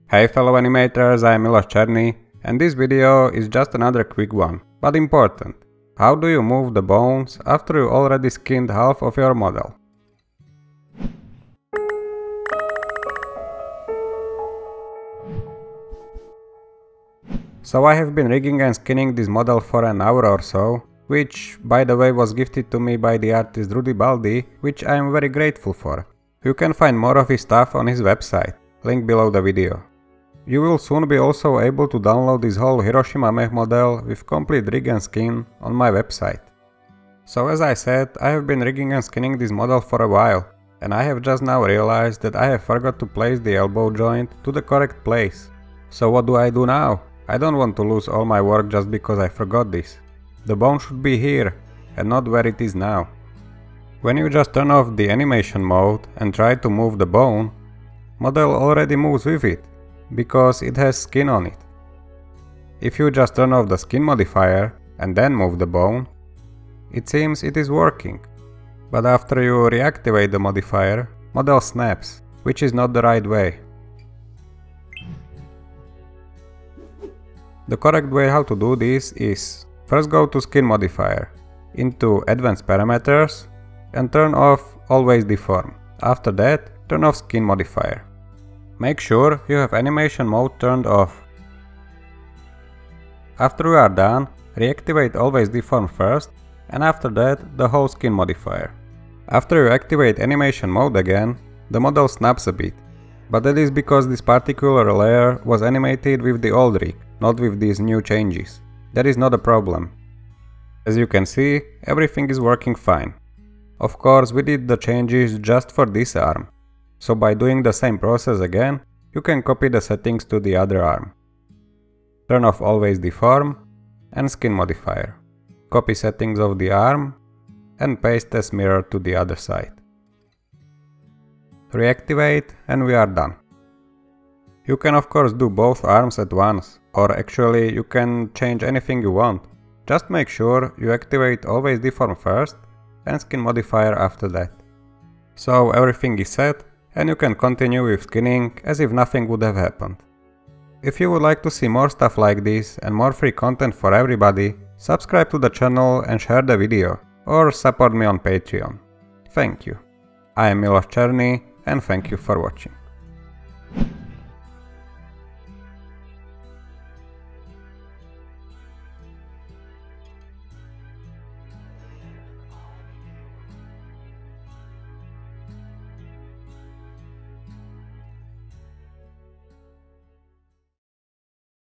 Hey fellow animators, I am Cherny, and this video is just another quick one, but important. How do you move the bones after you already skinned half of your model? So I have been rigging and skinning this model for an hour or so, which by the way was gifted to me by the artist Rudy Baldi, which I am very grateful for. You can find more of his stuff on his website, link below the video. You will soon be also able to download this whole Hiroshima mech model with complete rig and skin on my website. So as I said, I have been rigging and skinning this model for a while, and I have just now realized that I have forgot to place the elbow joint to the correct place. So what do I do now? I don't want to lose all my work just because I forgot this. The bone should be here, and not where it is now. When you just turn off the animation mode and try to move the bone, model already moves with it, because it has skin on it. If you just turn off the skin modifier and then move the bone, it seems it is working. But after you reactivate the modifier, model snaps, which is not the right way. The correct way how to do this is first go to skin modifier, into advanced parameters, and turn off always deform. After that, turn off skin modifier. Make sure you have animation mode turned off. After you are done, reactivate always deform first, and after that the whole skin modifier. After you activate animation mode again, the model snaps a bit, but that is because this particular layer was animated with the old rig, not with these new changes. That is not a problem. As you can see, everything is working fine. Of course, we did the changes just for this arm. So by doing the same process again, you can copy the settings to the other arm. Turn off always deform and skin modifier. Copy settings of the arm and paste as mirror to the other side. Reactivate and we are done. You can of course do both arms at once, or actually you can change anything you want. Just make sure you activate always deform first and skin modifier after that. So everything is set, and you can continue with skinning as if nothing would have happened. If you would like to see more stuff like this and more free content for everybody, subscribe to the channel and share the video, or support me on Patreon. Thank you. I am Cherny, and thank you for watching.